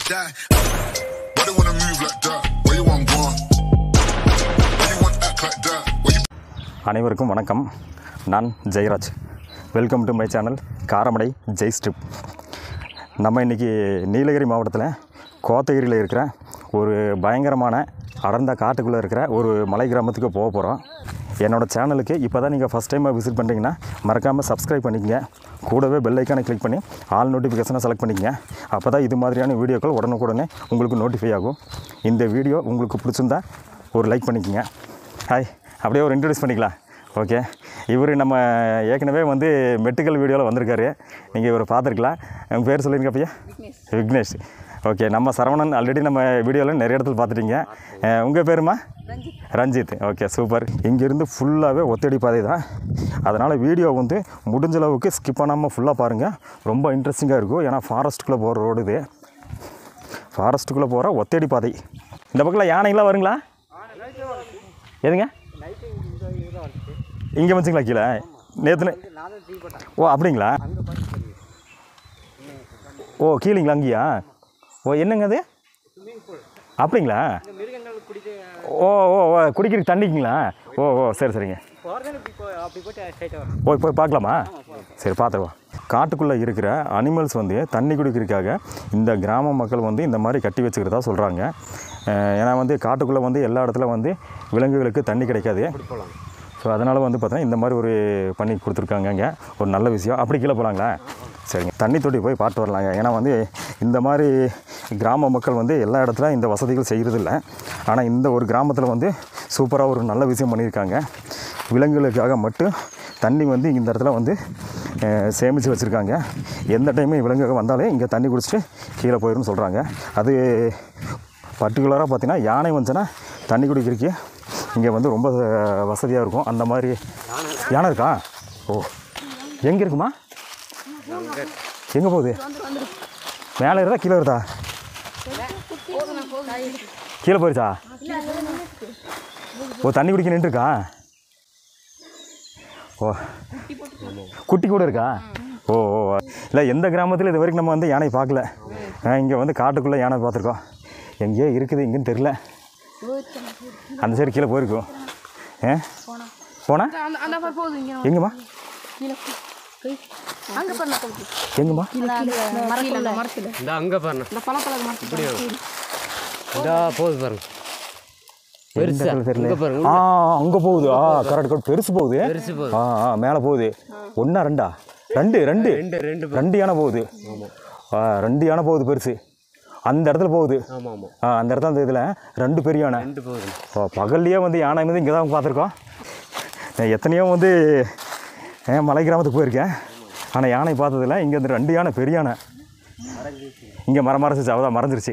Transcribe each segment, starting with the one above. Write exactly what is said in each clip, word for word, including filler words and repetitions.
die. Why they wanna move like that? Where you want go? Why you want act like that? Where you? அனைவருக்கும் வணக்கம். நான் Jayaraj. Welcome to my channel Karamadai Jai strip. நம்ம இன்றைக்கி நீலகிரி மாவட்டத்தில் கோத்தகிரியில் இருக்கிற ஒரு பயங்கரமான அடர்ந்த காட்டுக்குள்ளே இருக்கிற ஒரு மலை கிராமத்துக்கு போக போகிறோம். என்னோடய சேனலுக்கு இப்போ தான் நீங்கள் ஃபஸ்ட் டைமாக விசிட் பண்ணுறீங்கன்னா மறக்காமல் சப்ஸ்கிரைப் பண்ணிக்கங்க. கூடவே பெல் ஐக்கானை கிளிக் பண்ணி ஆல் நோட்டிஃபிகேஷனை செலக்ட் பண்ணிக்கங்க. அப்போ தான் இது மாதிரியான வீடியோக்கள் உடனுக்குடனே உங்களுக்கு நோட்டிஃபை ஆகும். இந்த வீடியோ உங்களுக்கு பிடிச்சிருந்தா ஒரு லைக் பண்ணிக்கங்க. ஹாய், அப்படியே ஒரு இன்ட்ரடியூஸ் பண்ணிக்கலாம். ஓகே, இவர் நம்ம ஏற்கனவே வந்து மெடிக்கல் வீடியோவில் வந்திருக்காரு. நீங்கள் இவரை பார்த்துருக்கலாம். உங்கள் பேர் சொல்லியிருக்க பையா? விக்னேஷ். ஓகே, நம்ம சரவணன் ஆல்ரெடி நம்ம வீடியோவில் நிறைய இடத்துல பார்த்துட்டீங்க. உங்கள் பேருமா? ரஞ்சித். Okay, super. இங்கேருந்து ஃபுல்லாகவே ஒத்தடி பாதை தான். அதனால் வீடியோ வந்து முடிஞ்ச அளவுக்கு ஸ்கிப் பண்ணாமல் ஃபுல்லாக பாருங்கள். ரொம்ப இன்ட்ரெஸ்டிங்காக இருக்கும். ஏன்னா ஃபாரஸ்ட்டுக்குள்ளே போகிற ரோடு இது. ஃபாரஸ்ட்டுக்குள்ளே போகிற ஒத்தடி பாதை. இந்த பக்கத்தில் யானைங்களாம் வருங்களா? எதுங்க இங்கே வந்துங்களா? கீழே நேற்று. ஓ அப்படிங்களா? ஓ கீழேங்களா? அங்கேயா? ஓ என்னங்க அது? அப்படிங்களா? ஓ ஓ ஓ குடிக்கிறதுக்கு தண்ணிக்குங்களா? ஓ ஓ சரி சரிங்க. ஓ போய் பார்க்கலாமா? சரி பார்த்துருவோம். காட்டுக்குள்ளே இருக்கிற அனிமல்ஸ் வந்து தண்ணி குடிக்கிறதுக்காக இந்த கிராம மக்கள் வந்து இந்த மாதிரி கட்டி வச்சுக்கிறதா சொல்கிறாங்க. ஏன்னா வந்து காட்டுக்குள்ளே வந்து எல்லா இடத்துல வந்து விலங்குகளுக்கு தண்ணி கிடைக்காது. ஸோ அதனால் வந்து பார்த்தீங்கன்னா இந்த மாதிரி ஒரு பண்ணி கொடுத்துருக்காங்க. இங்கே ஒரு நல்ல விஷயம். அப்படி கீழே போகலாங்களா? சரிங்க, தண்ணி தொட்டி போய் பார்த்து வரலாங்க. ஏன்னா வந்து இந்த மாதிரி கிராம மக்கள் வந்து எல்லா இடத்துல இந்த வசதிகள் செய்கிறதில்ல. ஆனால் இந்த ஒரு கிராமத்தில் வந்து சூப்பராக ஒரு நல்ல விஷயம் பண்ணியிருக்காங்க. விலங்குகளுக்காக மட்டும் தண்ணி வந்து இந்த இடத்துல வந்து சேமித்து வச்சுருக்காங்க. எந்த டைமும் விலங்குகள் வந்தாலே இங்கே தண்ணி குடிச்சிட்டு கீழே போயிடும்னு சொல்கிறாங்க. அது பர்டிகுலராக பார்த்திங்கன்னா யானை வந்துச்சுன்னா தண்ணி குடிக்கிறதுக்கு இங்கே வந்து ரொம்ப வசதியாக இருக்கும். அந்த மாதிரி யானை இருக்கா? ஓ எங்கே இருக்குமா? எங்கே போகுது? மேலே இருந்தா கீழே வருதா? கீழே போயிருச்சா? ஓ தண்ணி குடிக்க நின்றுருக்கா? ஓ குட்டி கூட இருக்கா? ஓ ஓ இல்லை, எந்த கிராமத்தில் இது வரைக்கும் நம்ம வந்து யானை பார்க்கல. இங்கே வந்து காட்டுக்குள்ளே யானை பார்த்துருக்கோம். எங்கேயோ இருக்குது, எங்கேன்னு தெரில. அந்த சைடு கீழே போயிருக்கோம். ஏ போனா எங்கம்மா? எங்கம்மா? அங்கே போகுது. ஆ கரெக்ட் கரெக்ட். பெருசு போகுது. ஆ ஆ மேலே போகுது. ஒன்றா ரெண்டா? ரெண்டு ரெண்டு ரெண்டு யானை போகுது. ஆ ரெண்டு யானை போகுது பெருசு. அந்த இடத்துல போகுது. ஆ அந்த இடத்துல அந்த இதில் ரெண்டு பெரிய யானை. ஓ பகல்லையே வந்து யானை வந்து இங்கே தான் பார்த்துருக்கோம். எத்தனையோ வந்து மலை கிராமத்துக்கு போயிருக்கேன். ஆனால் யானை பார்த்ததில்ல. இங்கே வந்து ரெண்டு யானை பெரிய யானை. இங்கே மரம் மறைச்சிச்சு. அவதான் மறைஞ்சிருச்சு.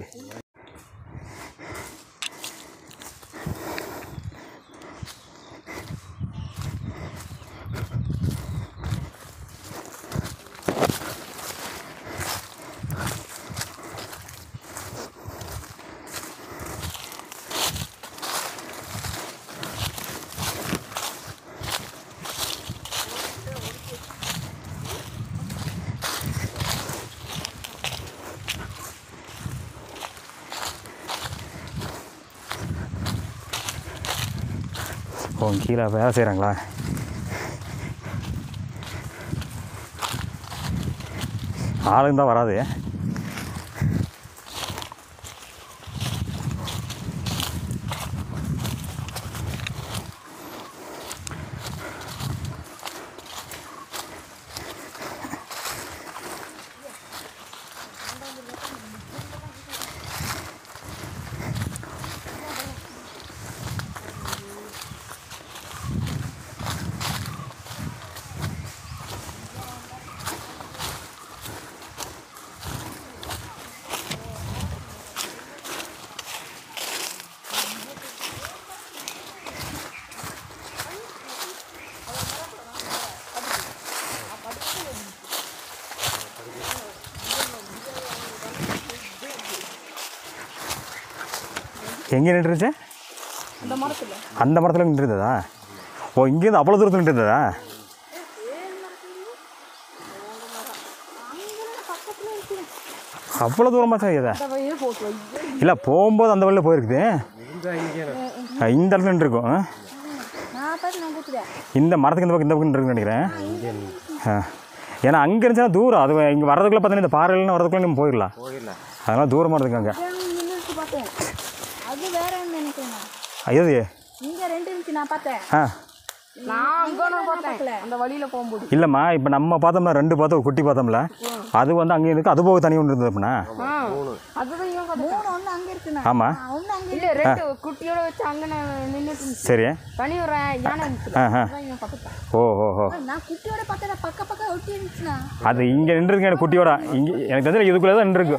ஓ கீழே வேலை செய்கிறாங்களா? ஆளுங்க தான் வராது. எங்கே நின்றுச்சு? அந்த மரத்தில் நின்று இருந்ததா? ஓ இங்கேருந்து அவ்வளோ தூரத்தில் நின்று இருந்ததா? அவ்வளோ தூரமாக தான் இதை இல்லை போகும்போது அந்த வழியில் போயிருக்குது. இந்த இடத்துல நின்று இருக்கும். இந்த மரத்துக்கு இந்த பக்கம் இந்த பக்கம் இருக்குன்னு நினைக்கிறேன். ஆ ஏன்னா அங்கே இருந்துச்சுன்னா தூரம். அது இங்கே வரதுக்குள்ளே பார்த்தீங்கன்னா இந்த பாறையில்னு வரதுக்குள்ளே நம்ம போயிடலாம். அதனால் தூரமாக இருக்குங்க அங்கே. ஐயோ ஆ இல்லைம்மா, இப்போ நம்ம பார்த்தோம்னா ரெண்டு பார்த்தோம், குட்டி பார்த்தோம்ல, அது வந்து அங்கே இருக்கு. அது போக தனி ஒன்று இருந்தது அப்படின்னா. ஆமாம் சரி. ஓ ஓ ஓ அது இங்கே நின்றுருக்கு எனக்கு குட்டியோட. இங்கே எனக்கு தெரிஞ்சு இதுக்குள்ளே தான் நின்றுருக்கு.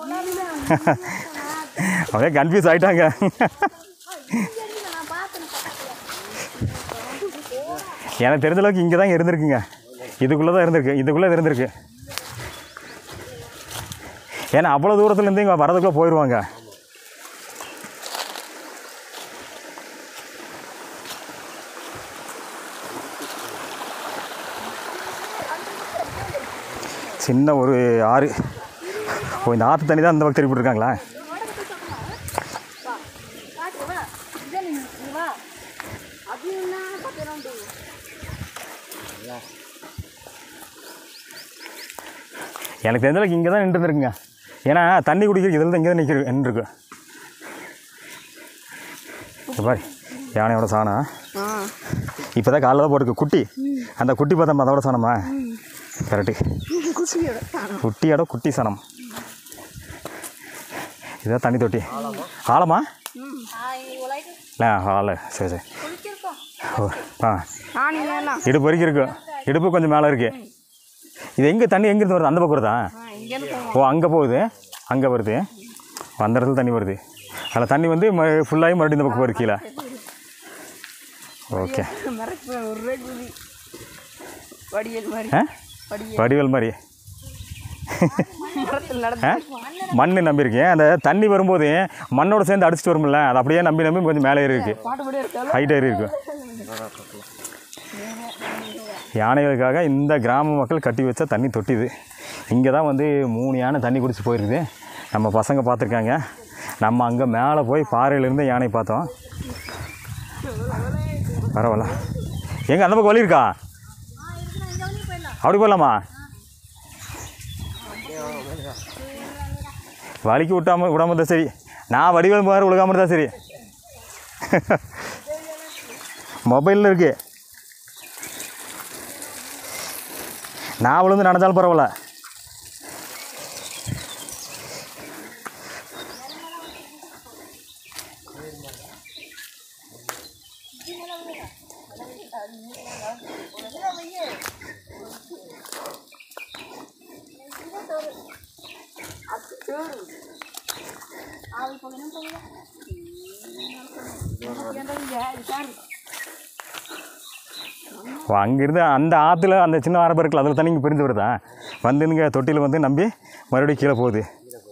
அப்படியே கன்ஃபியூஸ் ஆகிட்டாங்க. எனக்கு தெரிஞ்ச அளவுக்கு இங்கே தான் இருந்திருக்குங்க. இதுக்குள்ளே தான் இருந்திருக்கு. இதுக்குள்ளே இருந்திருக்கு. ஏன்னா அவ்வளோ தூரத்துலேருந்து இங்கே வரதுக்குள்ளே போயிடுவாங்க. சின்ன ஒரு ஆறு. ஓ இந்த ஆற்று தண்ணி தான் அந்த பக்கம் திருப்பி போட்டுருக்காங்களா? எனக்கு தெரிஞ்சளவுக்கு இங்கே தான் நின்றுருக்குங்க. ஏன்னா தண்ணி குடிக்கிற இதில் தான் இங்கே தான் நிற்கிற நின்றுருக்கு. பாரு யானையோட சாணம் இப்போ தான் காலைல தான் போட்டுருக்கு. குட்டி அந்த குட்டி பார்த்தோம் அதோட சாணமா? கரெக்டு, குட்டியோட குட்டி சாணம். இதான் தண்ணி தொட்டி. ஆழமா? இல்லை ஆளு. சரி சரி. ஓ ஆ இடுப்பு வரைக்கும் இருக்கு. இடுப்பு கொஞ்சம் மேலே இருக்குது. இது எங்கே தண்ணி எங்கேருந்து வருது? அந்த பக்கம் வருதா? ஓ அங்கே போகுது, அங்கே வருது. அந்த இடத்துல தண்ணி வருது. அதில் தண்ணி வந்து ஃபுல்லாகி மறுபடியும் இந்த பக்கம் வருது கீழே. ஓகே வடிவேல் மாதிரி மண் நம்பியிருக்கேன். அந்த தண்ணி வரும்போது மண்ணோட சேர்ந்து அடிச்சுட்டு வரும்ல, அது அப்படியே நம்பி நம்பி கொஞ்சம் மேலே ஏறி இருக்கு, ஹைட் ஏறி இருக்கு. யானைகளுக்காக இந்த கிராம மக்கள் கட்டி வச்ச தண்ணி தொட்டிது. இங்கே தான் வந்து மூணு யானை தண்ணி குடிச்சு போயிருக்குது. நம்ம பசங்க பார்த்துருக்காங்க. நம்ம அங்கே மேலே போய் பாறையிலேருந்து யானை பார்த்தோம். பரவாயில்ல. எங்கே அந்த பக்கம் வழி இருக்கா? அப்படி போகலாமா? வலிக்கு விட்டாமல் விடாமல் தான் சரி. நான் வடிவேல் மாதிரி விழுகாமல் தான் சரி. மொபைலில் இருக்குது. நான் விழுந்து நடந்தாலும் பரவாயில்ல. அங்கேருந்து அந்த ஆற்றுல அந்த சின்ன ஆரம்பம் இருக்குல்ல, அதில் தண்ணி இங்கே பிரிந்து வருதா வந்து இங்கே தொட்டியில் வந்து நம்பி மறுபடியும் கீழே போகுது.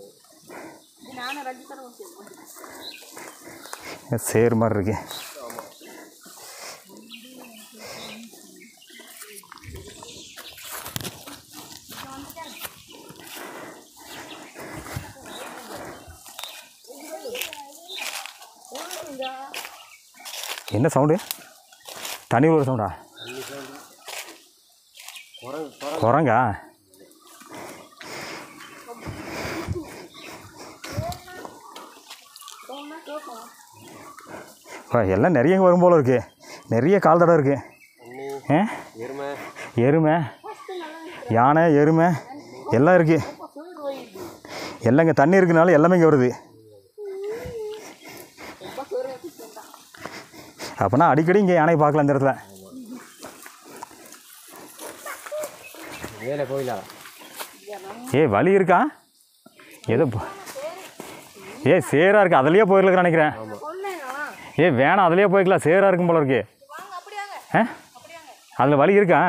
சேர் மாதிரி இருக்கு. என்ன சவுண்டு? தண்ணி ஒரு சவுண்டா? குரங்கா? எல்லாம் நிறைய வரும் போல் இருக்குது. நிறைய கால் தடம் இருக்குது. எருமை, யானை, எருமை எல்லாம் இருக்குது. எல்லாம் இங்கே தண்ணி இருக்குனால எல்லாமே இங்கே வருது. அப்போனா அடிக்கடி இங்கே யானை பார்க்கலாம் இந்த இடத்துல. ஏ வழி இருக்கா? ஏதோ ஏ சேராக இருக்குது, அதுலேயே போயிருக்கேன் நினைக்கிறேன். ஏ வேணாம், அதுலேயே போய்க்கலாம், சேராக இருக்கும் போல இருக்கு. ஆ அதில் வழி இருக்கா?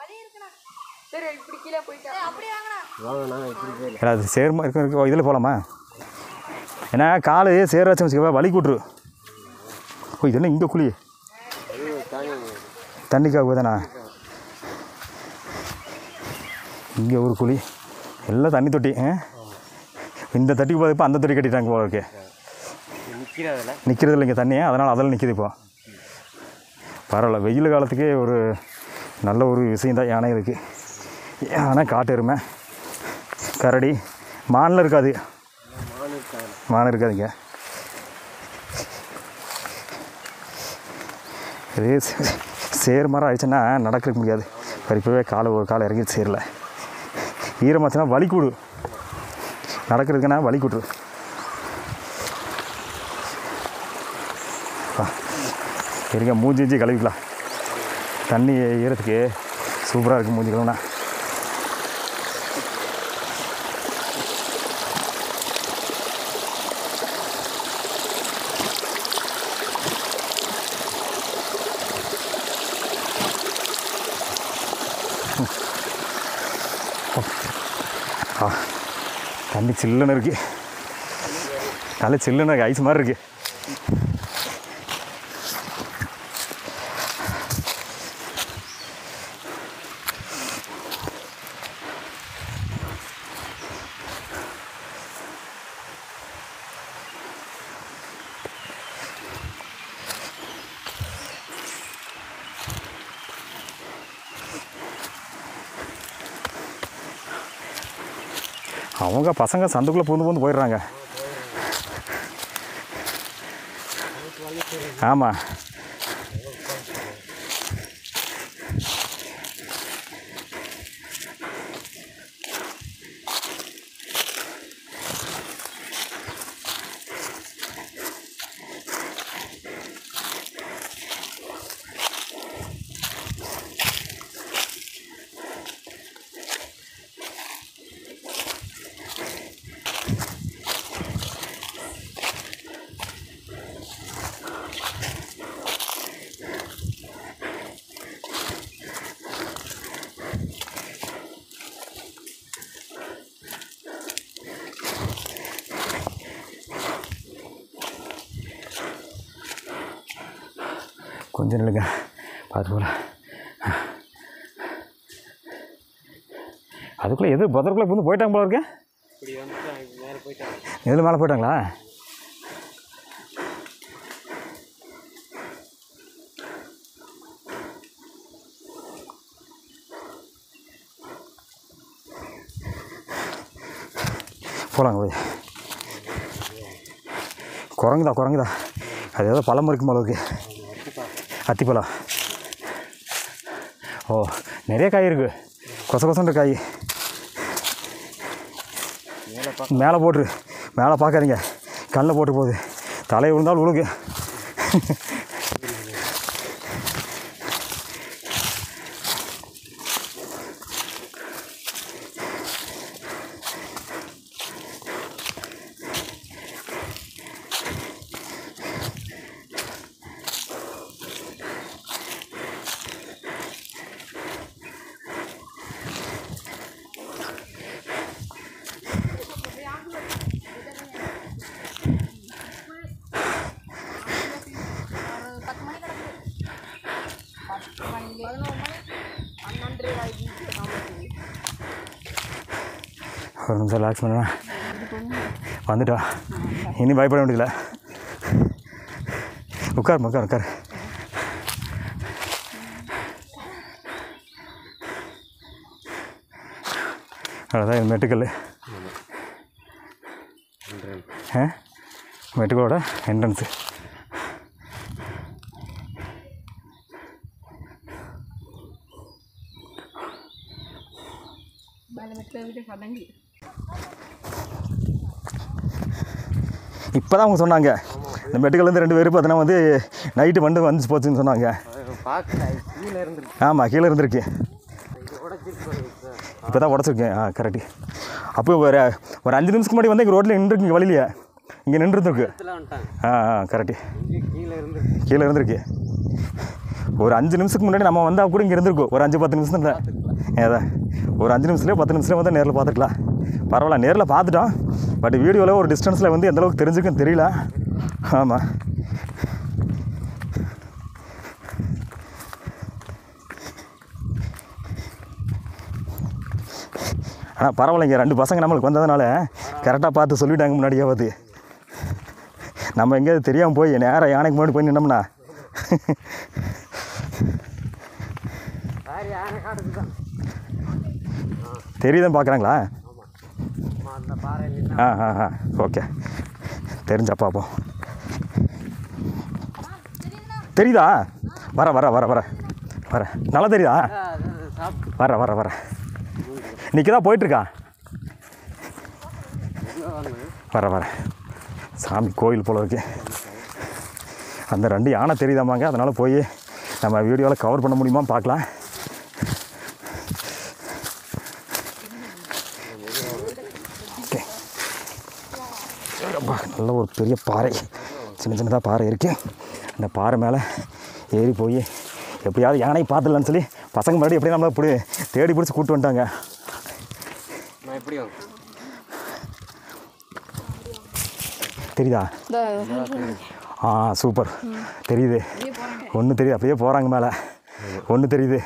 அது சேர்மா இருக்கு. இதில் போகலாமா? ஏன்னா காலு சேர வச்சு வச்சுக்கவா வழி கூட்டுரு. ஓ இது என்ன இங்கே குழி? தண்ணிக்காக தானே இங்கே ஒரு குழி. எல்லாம் தண்ணி தொட்டி. இந்த தட்டி போது இப்போ அந்த தட்டி கட்டிட்டாங்க போல இருக்கு. நிற்கிறது இல்லைங்க தண்ணியே, அதனால் அதில் நிற்கிது இப்போ. பரவாயில்ல, வெயில் காலத்துக்கே ஒரு நல்ல ஒரு விஷயந்தான் யானை இருக்குது. யானை, காட்டு எருமை, கரடி, மானில் இருக்காது. மான் இருக்காதுங்க. இது சேர் மரம் ஆயிடுச்சுன்னா நடக்க முடியாது. இப்போவே காலை ஒரு காலை இறங்கி சேரல. ஈரமாச்சுன்னா வலி கூடு, நடக்கிறதுக்குன்னா வலி கூடு. சரிங்க, மூஞ்சி இஞ்சி கழுவிக்கலாம். தண்ணி ஈரத்துக்கு சூப்பராக இருக்குது மூஞ்சி கழுவுனா. தண்ணி சில்லுன்னு இருக்குது, நல்ல சில்லுன்னு இருக்குது, ஐஸ் மாதிரி இருக்குது. அவங்க பசங்க சந்துக்குள்ளே பூந்து பூந்து போயிடுறாங்க. ஆமாம், கொஞ்சம் நில்லுங்க, பார்த்து போகலாம். அதுக்குள்ளே எது பதற்குள்ளே வந்து போயிட்டாங்க போல இருக்கு. எதில் மேலே போயிட்டாங்களா? போகலாங்க போய். குரங்குதா குரங்குதா அது ஏதோ பழம் இருக்கும் அளவுக்கு. அத்திப்பழம். ஓ, நிறைய காய் இருக்குது, கொச கொசன்ற காய். மேலே போட்டுரு, மேலே பார்க்காதீங்க, கண்ணில் போட்டு போகுது. தலையை விழுந்தாலும் விழுகு. ஒரு நிமிஷம் ரிலாக்ஸ் பண்ணுவேன். வந்துட்டா, இனி பயப்பட வேண்டியதில்லை. உட்கார் உட்கார் உட்கார். அதான் இது மெட்டுக்கல். ஆ, மெட்டுக்கலோட என்ட்ரன்ஸு. இப்போ தான் அவங்க சொன்னாங்க, இந்த மெட்டுக்கல்லேருந்து ரெண்டு பேரும் பார்த்தீங்கன்னா வந்து நைட்டு வந்து வந்து போச்சுன்னு சொன்னாங்க. ஆமாம், கீழே இருந்திருக்கு. இப்போ தான் உடச்சிருக்கேன். ஆ, கரெக்டு. அப்போ ஒரு ஒரு அஞ்சு நிமிஷத்துக்கு முன்னாடி வந்து இங்கே ரோட்டில் நின்றுருக்கு, இங்கே வழியிலையே இங்கே நின்றுருக்கு. ஆ ஆ கரெக்டு, கீழே இருந்திருக்கு. ஒரு அஞ்சு நிமிஷத்துக்கு முன்னாடி நம்ம வந்தால் கூட இங்கே இருந்திருக்கோம். ஒரு அஞ்சு பத்து நிமிஷம் தான் ஏதான், ஒரு அஞ்சு நிமிஷத்துலேயே பத்து நிமிஷத்துல வந்து நேரில் பார்த்துக்கலாம். பரவாயில்ல, நேரில் பார்த்துட்டோம். பட் வீடியோவில் ஒரு டிஸ்டன்ஸில் வந்து எந்தளவுக்கு தெரிஞ்சுக்குன்னு தெரியல. ஆமாம், ஆனால் பரவாயில்லைங்க. ரெண்டு பசங்க நம்மளுக்கு வந்ததுனால கரெக்டாக பார்த்து சொல்லிவிட்டாங்க முன்னாடியே பார்த்து. நம்ம எங்கேயாவது தெரியாமல் போய் நேராக யானைக்கு முன்னாடி போய் நின்னோம்னா தெரியுதான் பார்க்குறாங்களா? ஆ ஆ ஆ ஓகே, தெரிஞ்சா பார்ப்போம். தெரியுதா? வர வர வர வர வர நல்லா தெரியுதா? வர வர வர இன்றைக்கி தான் போயிட்டுருக்கா. வர வர சாமி கோயில் போல இருக்கு. அந்த ரெண்டு யானை தெரியுதாமாங்க, அதனால் போய் நம்ம வீடியோவில் கவர் பண்ண முடியுமா பார்க்கலாம். ஓகே, நல்ல ஒரு பெரிய பாறை, சின்ன சின்னதாக பாறை இருக்குது. அந்த பாறை மேலே ஏறி போய் எப்படியாவது யானை பார்த்துடலான்னு சொல்லி பசங்க முன்னாடி எப்படியும் நம்மளை இப்படி தேடி பிடிச்சி கூப்பிட்டு வந்துட்டாங்க. தெரியுதா? ஆ சூப்பர், தெரியுது. ஒன்று தெரியுது, அப்படியே போகிறாங்க மேலே. ஒன்று தெரியுது,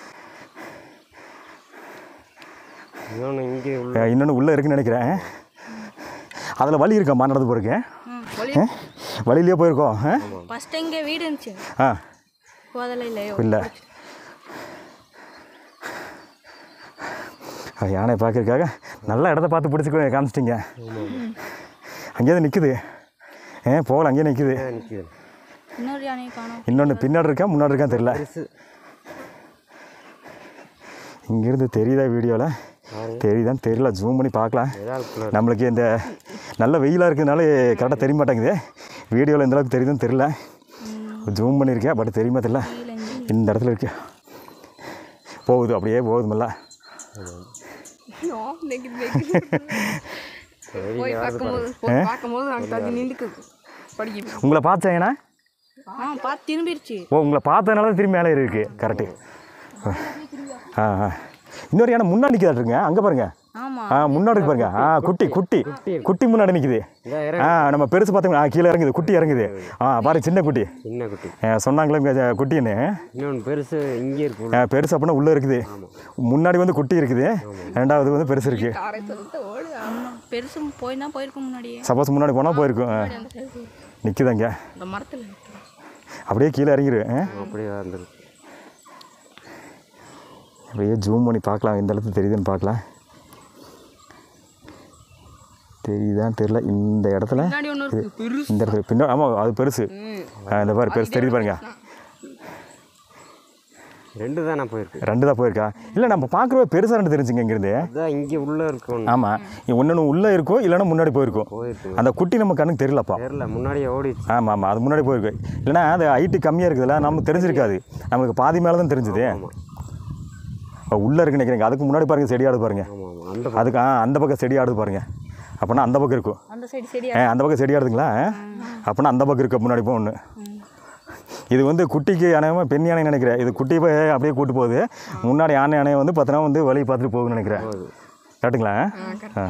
இன்னொன்று உள்ளே இருக்குன்னு நினைக்கிறேன். அதில் வழி இருக்கா நடந்து போகிறக்கு? வழியிலே போயிருக்கோம். ஆ இல்லை, யானை பார்க்கறதுக்காக நல்ல இடத்த பார்த்து பிடிச்சி காமிச்சிட்டிங்க. அங்கேயே நிற்குது. ஏ போகல, அங்கேயே நிற்குது. இன்னொன்று பின்னாடி இருக்கா முன்னாடி இருக்கான்னு தெரியல. இங்கேருந்து தெரியுதா? வீடியோவில் தெரியுதான்னு தெரியல, ஜூம் பண்ணி பார்க்கலாம். நம்மளுக்கு இந்த நல்ல வெயிலாக இருக்கிறதுனால கரெக்டாக தெரிய மாட்டேங்குது. வீடியோவில் எந்த அளவுக்கு தெரியுதுன்னு தெரியல. ஜூம் பண்ணியிருக்கேன், பட் தெரியுமா தெரியல. இந்த இடத்துல இருக்கு, போகுது, அப்படியே போகுது மெல்ல. உங்களை பார்த்தேங்கண்ணா? ஓ, உங்களை பார்த்ததுனால திரும்பி மேலே இருக்கு. கரெக்டு. ஆ ஆ இன்னொரு யானை முன்னாடி நிற்கிறாருங்க, அங்கே பாருங்க. ஆ முன்னாடி பாருங்க. ஆ குட்டி குட்டி குட்டி முன்னாடி நிற்குது. ஆ நம்ம பெருசு பார்த்தோம்னா கீழே இறங்குது, குட்டி இறங்குது. ஆ பாரு, சின்ன குட்டி. சின்ன குட்டி சொன்னாங்களே குட்டின்னு. பெருசு இங்கே இருக்கு. பெருசு அப்படின்னா உள்ளே இருக்குது. முன்னாடி வந்து குட்டி இருக்குது, ரெண்டாவது வந்து பெருசு இருக்கு. சப்போஸ் முன்னாடி போனால் போயிருக்கும். நிற்குதாங்க, அப்படியே கீழே இறங்கிடு. அப்படியே அப்படியே ஜூம் பண்ணி பார்க்கலாம், இந்த இடத்துல தெரியுதுன்னு பார்க்கலாம். தெரியுதான்னு தெரியல. இந்த இடத்துல இந்த இடத்துல பின்னாடி, ஆமாம் அது பெருசு. இந்த பாரு பெருசு தெரியுது பாருங்க. ரெண்டு தான் நான் போயிருக்கேன். ரெண்டு தான் போயிருக்கா? இல்லை, நம்ம பார்க்குற பெருசாக ரெண்டு தெரிஞ்சுங்க இங்கேருந்து. அதான் இங்கே உள்ளே இருக்கும். ஆமாம், ஒன்று உள்ளே இருக்கும், இல்லைன்னா முன்னாடி போயிருக்கும். அந்த குட்டி நம்ம கண்ணுக்கு தெரியலப்பா. தெரியல, முன்னாடியே ஓடி. ஆமாம் ஆமாம், அது முன்னாடி போயிருக்கு. இல்லைன்னா அது ஹைட்டு கம்மியாக இருக்குதுல்ல, நமக்கு தெரிஞ்சிருக்காது. நம்மளுக்கு பாதி மேலே தான் தெரிஞ்சுது. உள்ளே இருக்குன்னு நினைக்கிறீங்க. அதுக்கு முன்னாடி பாருங்கள், செடி ஆடுது பாருங்க. அதுக்கு ஆ அந்த பக்கம் செடி ஆடுது பாருங்க. அப்படின்னா அந்த பக்கம் இருக்கும். அந்த பக்கம் செடி ஆடுதுங்களா? அப்படின்னா அந்த பக்கம் இருக்க முன்னாடி போ ஒன்று. இது வந்து குட்டிக்கு யானையமாக பெண் யானை நினைக்கிறேன். இது குட்டி போய் அப்படியே கூட்டு போகுது. முன்னாடி யானை யானையை வந்து பார்த்தோன்னா வந்து வழி பார்த்துட்டு போகுதுன்னு நினைக்கிறேன். கரெக்டுங்களா? ஆ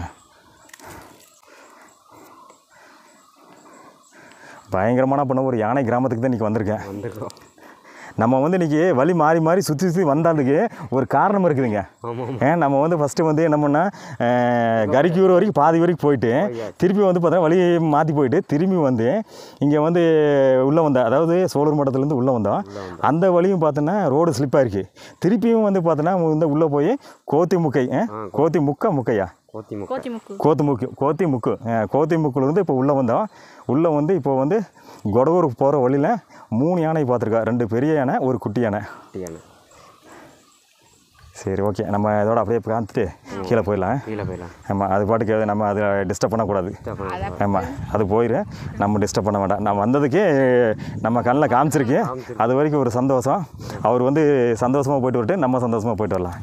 பயங்கரமான பண்ண ஒரு யானை கிராமத்துக்கு தான் இன்றைக்கி வந்திருக்கேன். நம்ம வந்து இன்றைக்கி வழி மாறி மாறி சுற்றி சுற்றி வந்தாலுக்கு ஒரு காரணம் இருக்குதுங்க. ஏன் நம்ம வந்து ஃபஸ்ட்டு வந்து என்ன பண்ணால் கரிக்கூர் வரைக்கும் பாதி வரைக்கும் போயிட்டு திருப்பி வந்து பார்த்தா வழி மாற்றி போயிட்டு திரும்பி வந்து இங்கே வந்து உள்ளே வந்தோம். அதாவது சோழர் மட்டத்துலேருந்து உள்ளே வந்தோம். அந்த வழியும் பார்த்தோன்னா ரோடு ஸ்லிப்பாக இருக்குது. திருப்பியும் வந்து பார்த்தோன்னா வந்து உள்ளே போய் கோத்தி முக்கை கோத்தி முக்கா முக்கையா கோத்தி முக்கு கோத்தி முக்கு கோத்தி முக்குலேருந்து இப்போ உள்ளே வந்தோம். உள்ளே வந்து இப்போ வந்து கொடவூருக்கு போகிற வழியில் மூணு யானை பார்த்துருக்கா. ரெண்டு பெரிய யானை, ஒரு குட்டி யானை. சரி, ஓகே, நம்ம இதோட அப்படியே காந்துட்டு கீழே போயிடலாம். கீழே போயிடலாம். ஆமாம், அது பாட்டுக்கு நம்ம அதை டிஸ்டர்ப் பண்ணக்கூடாது. ஆமாம், அது போயிடு, நம்ம டிஸ்டர்ப் பண்ண வேண்டாம். நான் வந்ததுக்கே நம்ம கண்ணில் காமிச்சிருக்கேன். அது வரைக்கும் ஒரு சந்தோஷம். அவர் வந்து சந்தோஷமாக போயிட்டு வரட்டு, நம்ம சந்தோஷமாக போயிட்டு வரலாம்.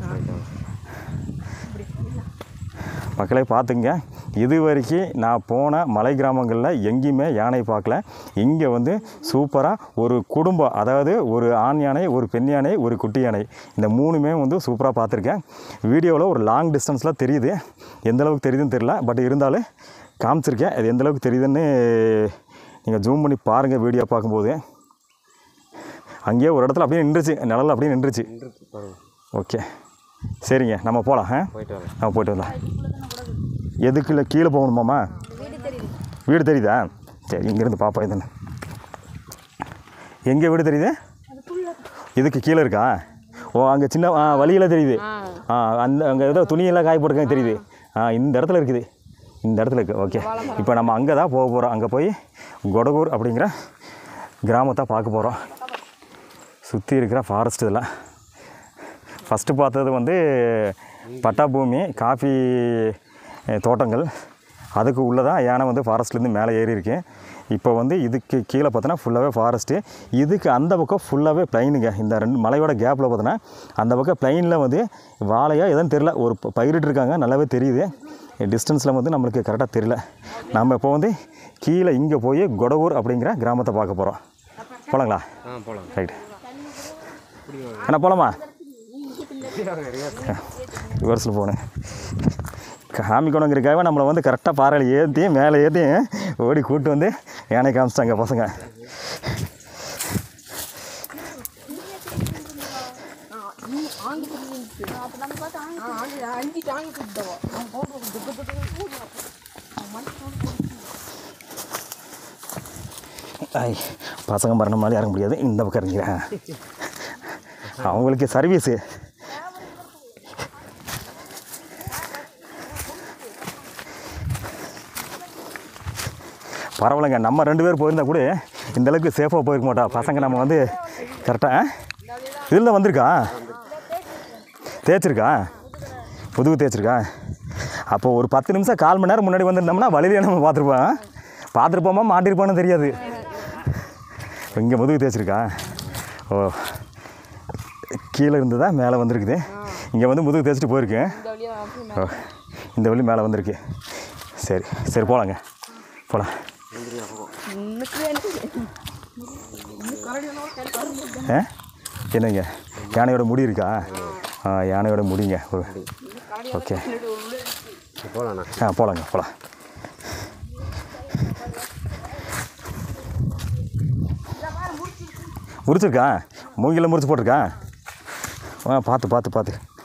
மக்களே பார்த்துங்க, இது வரைக்கும் நான் போன மலை கிராமங்களில் எங்கேயுமே யானை பார்க்கல. இங்கே வந்து சூப்பராக ஒரு குடும்பம், அதாவது ஒரு ஆண் யானை, ஒரு பெண் யானை, ஒரு குட்டி யானை, இந்த மூணுமே வந்து சூப்பராக பார்த்துருக்கேன். வீடியோவில் ஒரு லாங் டிஸ்டன்ஸில் தெரியுது, எந்தளவுக்கு தெரியுதுன்னு தெரியல. பட் இருந்தாலும் காமிச்சிருக்கேன். அது எந்தளவுக்கு தெரியுதுன்னு நீங்கள் ஜூம் பண்ணி பாருங்கள். வீடியோ பார்க்கும்போது அங்கேயே ஒரு இடத்துல அப்படியே நின்றுச்சு, நிழல் அப்படியே நின்றுச்சு. ஓகே, சரிங்க, நம்ம போகலாம். ஆ போயிட்டு வரலாம். நம்ம போய்ட்டு வரலாம். எதுக்குள்ள கீழே போகணுமாம்மா? வீடு தெரியுதா? சரி, இங்கேருந்து பார்ப்போம். இதுன்னு எங்கே வீடு தெரியுது? இதுக்கு கீழே இருக்கா? ஓ, அங்கே சின்ன ஆ வழியில் தெரியுது. ஆ, அந்த அங்கே ஏதோ துணியெல்லாம் காய போட்டுருக்காங்க தெரியுது. ஆ, இந்த இடத்துல இருக்குது. இந்த இடத்துல இருக்குது. ஓகே, இப்போ நம்ம அங்கே தான் போக போகிறோம். அங்கே போய் கொடகூர் அப்படிங்கிற கிராமத்தை பார்க்க போகிறோம். சுற்றி இருக்கிற ஃபாரஸ்ட் இதெல்லாம். ஃபஸ்ட்டு பார்த்தது வந்து பட்டா பூமி, காஃபி தோட்டங்கள். அதுக்கு உள்ளே தான் யானை வந்து ஃபாரஸ்ட்லேருந்து மேலே ஏறி இருக்கேன். இப்போ வந்து இதுக்கு கீழே பார்த்தோன்னா ஃபுல்லாகவே ஃபாரஸ்ட்டு. இதுக்கு அந்த பக்கம் ஃபுல்லாகவே ப்ளைனுங்க. இந்த ரெண்டு மலையோட கேப்பில் பார்த்தோன்னா அந்த பக்கம் ப்ளைனில் வந்து வாழையாக எதுவும் தெரில, ஒரு பயிரிட்டு இருக்காங்க, நல்லாவே தெரியுது. டிஸ்டன்ஸில் வந்து நம்மளுக்கு கரெக்டாக தெரியல. நம்ம இப்போ வந்து கீழே இங்கே போய் கொடகூர் அப்படிங்கிற கிராமத்தை பார்க்க போகிறோம். போகலாங்களா? ஆ போகலாம். ரைட்டு அண்ணா, போகலாமா? ரிவர்ஸில் போகணும். காமிக்கணுங்கிறக்காக நம்மளை வந்து கரெக்டாக பாறையில் ஏற்றி மேலே ஏற்றி ஓடி கூப்பிட்டு வந்து யானை காமிச்சிட்டாங்க பசங்க. ஐய், பசங்க மரண மாதிரி இறங்க முடியாது. இந்த பக்கம் இறங்கிறேன். அவங்களுக்கு சர்வீஸு. பரவாயில்லைங்க, நம்ம ரெண்டு பேர் போயிருந்தால் கூட இந்தளவுக்கு சேஃபாக போயிருக்க மாட்டா. பசங்க நம்ம வந்து கரெக்டாக இதில் தான் வந்திருக்கா, தேய்ச்சிருக்கா, புதுவு தேய்ச்சிருக்கா. அப்போ ஒரு பத்து நிமிஷம் கால் மணி நேரம் முன்னாடி வந்திருந்தோம்னா வழியிலே நம்ம பார்த்துருப்போம். பார்த்துருப்போமா மாட்டிருப்போன்னு தெரியாது. இங்கே முதுகு தேய்ச்சிருக்கா. ஓ, கீழே இருந்து தான் மேலே வந்திருக்குது. இங்கே வந்து முதுகு தேய்ச்சிட்டு போயிருக்கேன். ஓ, இந்த வழி மேலே வந்திருக்கு. சரி சரி, போகலாங்க, போகலாம். ஆ, என்னங்க, யானையோட முடி இருக்கா? ஆ, யானையோட முடிங்க. ஓகே, போகலாண்ணா. ஆ, போகலாங்க, போகலாம். முறிச்சிருக்கா? மூங்கில முறிச்சு போட்டிருக்கா? ஆ, பார்த்து பார்த்து பார்த்து